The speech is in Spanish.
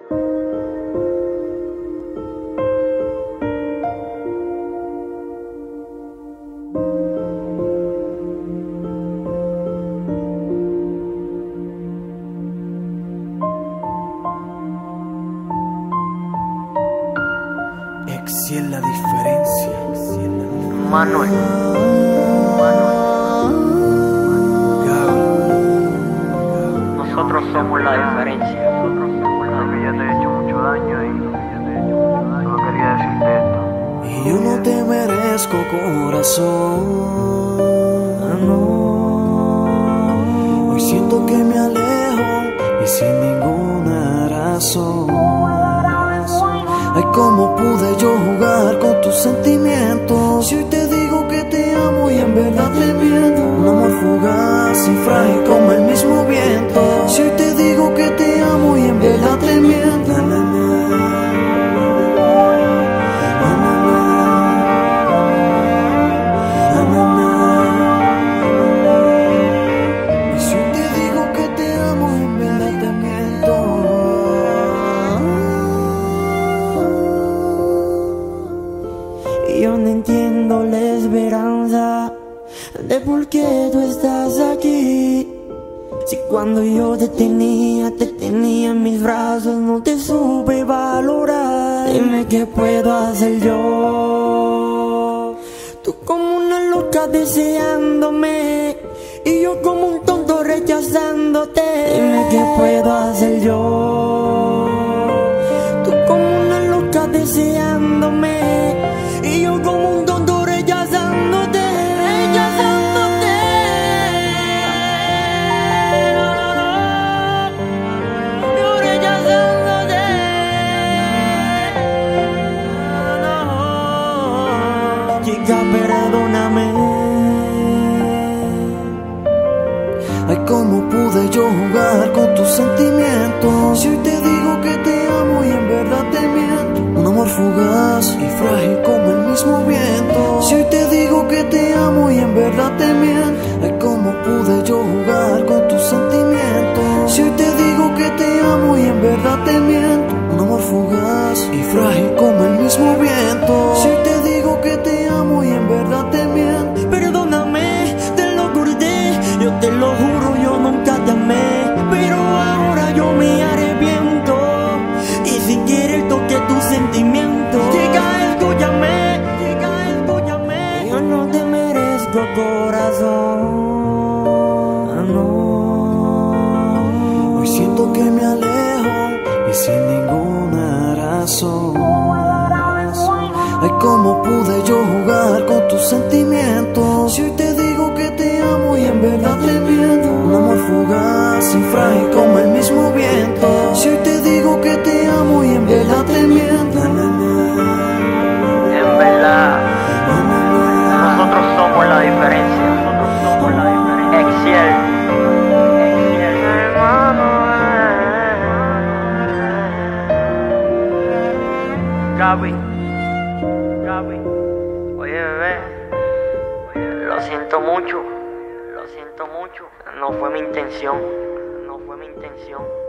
Si es la diferencia, Manuel. Nosotros somos la diferencia. Porque ya te he hecho mucho daño y solo quería decirte esto. Y yo no te merezco, corazón. No. Hoy siento que me alejo y sin ninguna razón. Ay, ¿cómo pude yo jugar con tus sentimientos? Si hoy te digo que te amo y en verdad te miento. Un amor fugaz y frágil como el mismo viento. Si hoy te digo que te amo y en verdad te miento. Y si hoy te digo que te amo y en verdad te miento. Yo no entiendo la esperanza de por qué tú estás aquí. Si cuando yo te tenía en mis brazos, no te supe valorar. Dime qué puedo hacer yo. Tú como una loca deseándome y yo como un tonto rechazándote. Dime qué puedo hacer yo. Tú como una loca deseándome y yo como un tonto rechazándote, rechazándote. No, no, no, yo rechazándote. No, chica, perdóname. Ay, ¿cómo pude yo jugar con tus sentimientos? Si hoy te digo que te amo y en verdad te miento. Un amor fugaz y frágil como el mismo viento. Si hoy te digo que te amo y en verdad te miento. Ay, ¿cómo pude yo jugar con tus sentimientos? Si hoy te digo que te amo y en verdad te miento. Un amor fugaz y frágil como el mismo viento. Si hoy te digo que te amo y en verdad te miento. Perdóname, te lo acordé, yo te lo juro, yo nunca te amé. Pero ahora yo me arrepiento y si quieres toque tus sentimientos. Chica, escúchame, yo no te merezco, corazón. No. Hoy siento que me alejo y sin ninguna razón. Ay, ¿cómo pude yo jugar con tus sentimientos? Si hoy te digo que te amo y en verdad te miento. Un amor fugaz y frágil como el mismo viento. Si hoy te digo que te amo y en verdad te miento. En verdad, nosotros somos la diferencia. Exiel. Gaby. Oye, bebé, lo siento mucho. No fue mi intención.